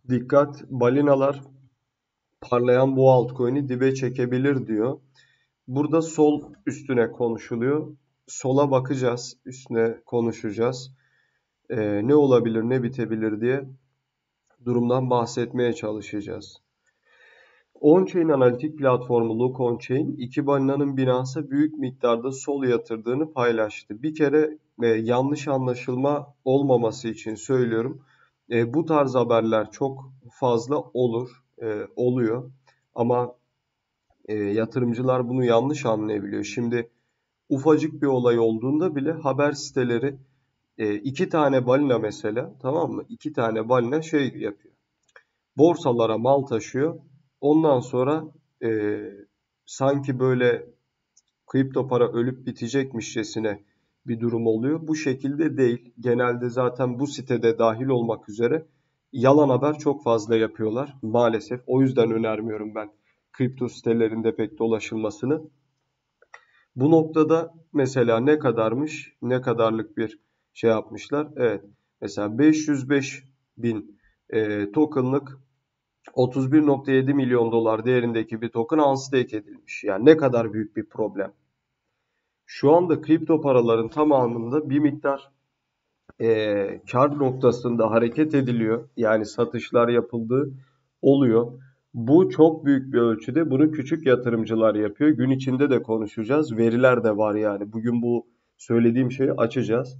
Dikkat, balinalar parlayan bu altcoin'i dibe çekebilir diyor. Burada sol üstüne konuşuluyor. Sola bakacağız, üstüne konuşacağız. Ne olabilir, ne bitebilir diye durumdan bahsetmeye çalışacağız. On-chain analitik platformu Look On-chain, iki balinanın Binance'a büyük miktarda sol yatırdığını paylaştı. Bir kere yanlış anlaşılma olmaması için söylüyorum. Bu tarz haberler çok fazla oluyor. Ama yatırımcılar bunu yanlış anlayabiliyor. Şimdi ufacık bir olay olduğunda bile haber siteleri iki tane balina mesela, tamam mı? İki tane balina şey yapıyor. Borsalara mal taşıyor. Ondan sonra e, sanki böyle kripto para ölüp bitecekmişçesine bir durum oluyor. Bu şekilde değil. Genelde zaten bu sitede dahil olmak üzere yalan haber çok fazla yapıyorlar maalesef. O yüzden önermiyorum ben kripto sitelerinde pek dolaşılmasını. Bu noktada mesela ne kadarmış, ne kadarlık bir şey yapmışlar. Evet, mesela 505 bin tokenlık 31,7 milyon dolar değerindeki bir token unstake edilmiş. Yani ne kadar büyük bir problem. Şu anda kripto paraların tamamında bir miktar kar noktasında hareket ediliyor. Yani satışlar yapıldığı oluyor. Bu çok büyük bir ölçüde bunu küçük yatırımcılar yapıyor. Gün içinde de konuşacağız. Veriler de var yani. Bugün bu söylediğim şeyi açacağız.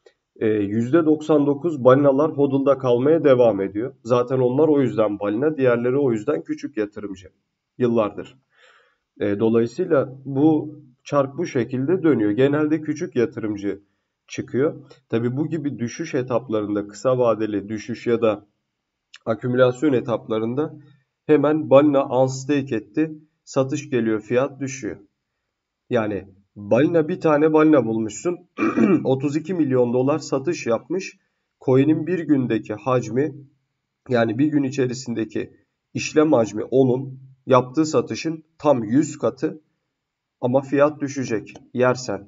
%99 balinalar hodl'da kalmaya devam ediyor. Zaten onlar o yüzden balina, diğerleri o yüzden küçük yatırımcı. Yıllardır. Dolayısıyla bu çark bu şekilde dönüyor. Genelde küçük yatırımcı çıkıyor. Tabii bu gibi düşüş etaplarında, kısa vadeli düşüş ya da akümülasyon etaplarında hemen balina unstake etti. Satış geliyor, fiyat düşüyor. Yani balina, bir tane balina bulmuşsun. 32 milyon dolar satış yapmış. Coin'in bir gündeki hacmi, yani bir gün içerisindeki işlem hacmi onun yaptığı satışın tam 100 katı, ama fiyat düşecek yersen.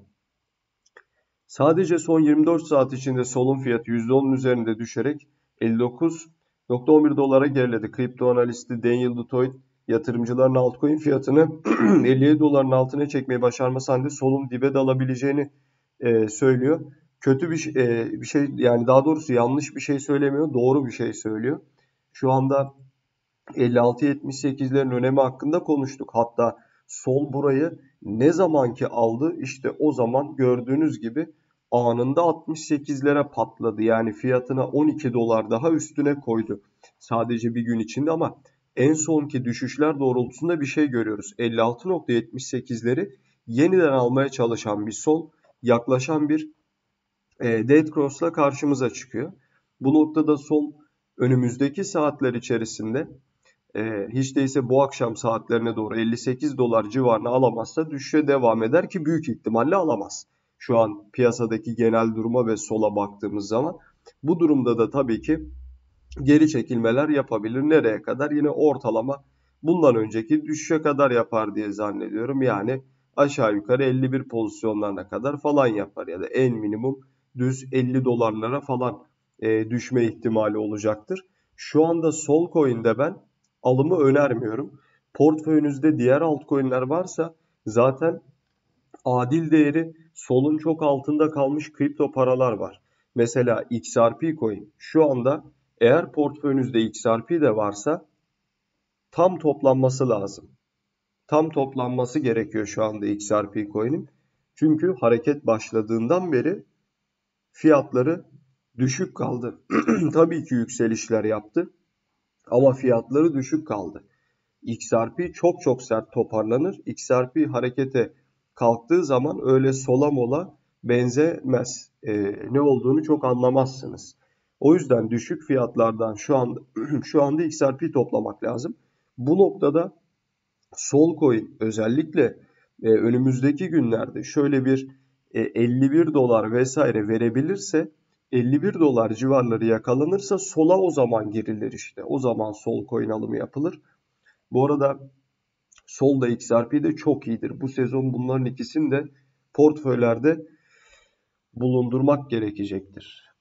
Sadece son 24 saat içinde solun fiyatı %10'un üzerinde düşerek 59,11 dolara geriledi. Kripto analisti Daniel Dutoit, yatırımcıların altcoin fiyatını 57 doların altına çekmeyi başarması halinde solun dibe dalabileceğini söylüyor. Kötü bir şey, yani daha doğrusu yanlış bir şey söylemiyor, doğru bir şey söylüyor. Şu anda 56-78'lerin önemi hakkında konuştuk. Hatta sol burayı ne zamanki aldı, işte o zaman gördüğünüz gibi anında 68'lere patladı. Yani fiyatına 12 dolar daha üstüne koydu. Sadece bir gün içinde, ama en sonki düşüşler doğrultusunda bir şey görüyoruz. 56,78'leri yeniden almaya çalışan bir sol, yaklaşan bir dead cross'la karşımıza çıkıyor. Bu noktada sol önümüzdeki saatler içerisinde hiç değilse bu akşam saatlerine doğru 58 dolar civarına alamazsa düşüşe devam eder, ki büyük ihtimalle alamaz. Şu an piyasadaki genel duruma ve sola baktığımız zaman bu durumda da tabii ki geri çekilmeler yapabilir. Nereye kadar? Yine ortalama bundan önceki düşüşe kadar yapar diye zannediyorum. Yani aşağı yukarı 51 pozisyonlarına kadar falan yapar, ya da en minimum düz 50 dolarlara falan düşme ihtimali olacaktır. Şu anda Solcoin'de ben alımı önermiyorum. Portföyünüzde diğer altcoin'ler varsa zaten adil değeri solun çok altında kalmış kripto paralar var. Mesela XRP coin şu anda, eğer portföyünüzde XRP de varsa tam toplanması lazım. Tam toplanması gerekiyor şu anda XRP coin'in. Çünkü hareket başladığından beri fiyatları düşük kaldı. Tabii ki yükselişler yaptı ama fiyatları düşük kaldı. XRP çok çok sert toparlanır. XRP harekete kalktığı zaman öyle sola mola benzemez. Ne olduğunu çok anlamazsınız. O yüzden düşük fiyatlardan şu anda XRP toplamak lazım. Bu noktada Solcoin özellikle önümüzdeki günlerde şöyle bir 51 dolar vesaire verebilirse, 51 dolar civarları yakalanırsa sola o zaman girilir işte. O zaman Solcoin alımı yapılır. Bu arada sol da XRP de çok iyidir. Bu sezon bunların ikisini de portföylerde bulundurmak gerekecektir.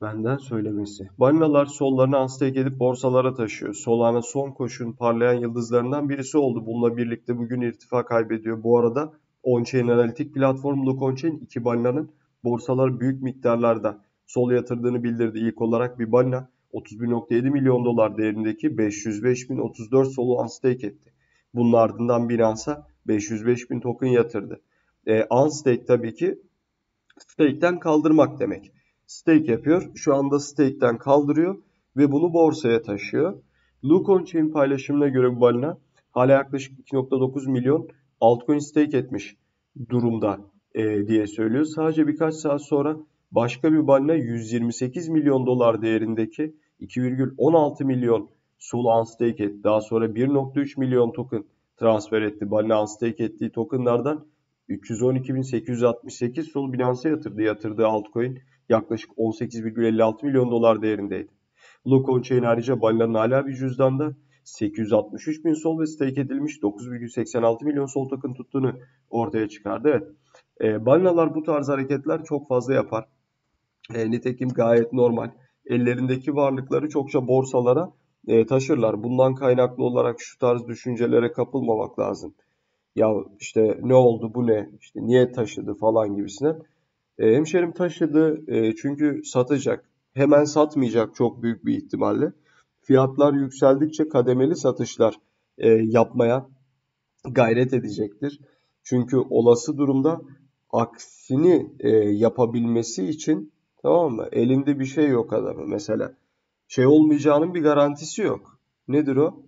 Benden söylemesi. Balinalar sollarını unstake edip borsalara taşıyor. Solana son koşun parlayan yıldızlarından birisi oldu. Bununla birlikte bugün irtifa kaybediyor. Bu arada on-chain analitik platform Look On-chain iki balinanın borsalar büyük miktarlarda sol yatırdığını bildirdi. İlk olarak bir balina 31.7 milyon dolar değerindeki 505.034 solu unstake etti. Bunun ardından Binance'a 505.000 token yatırdı. Unstake tabii ki stake'ten kaldırmak demek. Stake yapıyor. Şu anda stake'ten kaldırıyor ve bunu borsaya taşıyor. Look On-chain paylaşımına göre bu balina hala yaklaşık 2.9 milyon altcoin stake etmiş durumda diye söylüyor. Sadece birkaç saat sonra başka bir balina 128 milyon dolar değerindeki 2,16 milyon SOL unstake etti. Daha sonra 1.3 milyon token transfer etti. Balina unstake ettiği tokenlardan 312.868 SOL Binance'e yatırdığı altcoin yaklaşık 18,56 milyon dolar değerindeydi. Look On-chain ayrıca balinanın hala bir cüzdanda 863 bin sol ve stake edilmiş 9,86 milyon sol token tuttuğunu ortaya çıkardı. Evet. Balinalar bu tarz hareketler çok fazla yapar. Nitekim gayet normal. Ellerindeki varlıkları çokça borsalara taşırlar. Bundan kaynaklı olarak şu tarz düşüncelere kapılmamak lazım. Ya işte ne oldu bu ne işte niye taşıdı falan gibisine. Hemşerim taşıdı çünkü satacak. Hemen satmayacak çok büyük bir ihtimalle. Fiyatlar yükseldikçe kademeli satışlar yapmaya gayret edecektir. Çünkü olası durumda aksini yapabilmesi için, tamam mı? Elinde bir şey yok adamın. Mesela şey olmayacağının bir garantisi yok. Nedir o?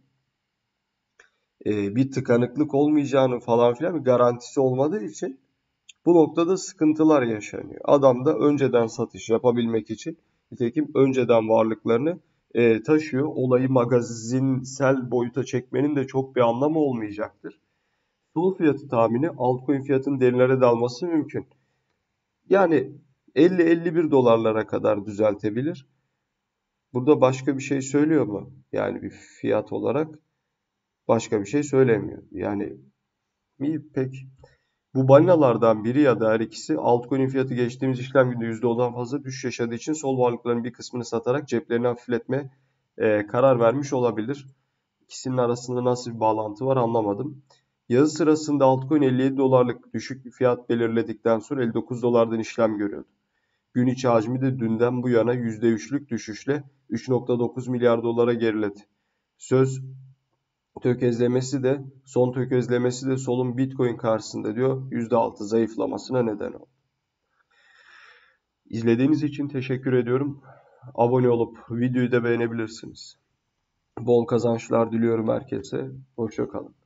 Bir tıkanıklık olmayacağının falan filan bir garantisi olmadığı için bu noktada sıkıntılar yaşanıyor. Adam da önceden satış yapabilmek için nitekim önceden varlıklarını taşıyor. Olayı magazinsel boyuta çekmenin de çok bir anlamı olmayacaktır. Sol fiyatı tahmini altcoin fiyatının derinlere dalması mümkün. Yani 50-51 dolarlara kadar düzeltebilir. Burada başka bir şey söylüyor mu? Yani bir fiyat olarak başka bir şey söylemiyor. Yani iyi pek. Bu balinalardan biri ya da her ikisi altcoin fiyatı geçtiğimiz işlem günde %10'dan fazla düşüş yaşadığı için sol varlıkların bir kısmını satarak ceplerini hafifletmeye karar vermiş olabilir. İkisinin arasında nasıl bir bağlantı var anlamadım. Yazı sırasında altcoin 57 dolarlık düşük bir fiyat belirledikten sonra 59 dolardan işlem görüyordu. Gün içi hacmi de dünden bu yana %3'lük düşüşle 3.9 milyar dolara geriledi. Söz son tökezlemesi de solun Bitcoin karşısında diyor %6 zayıflamasına neden oldu. İzlediğiniz için teşekkür ediyorum. Abone olup videoyu da beğenebilirsiniz. Bol kazançlar diliyorum herkese. Hoşça kalın.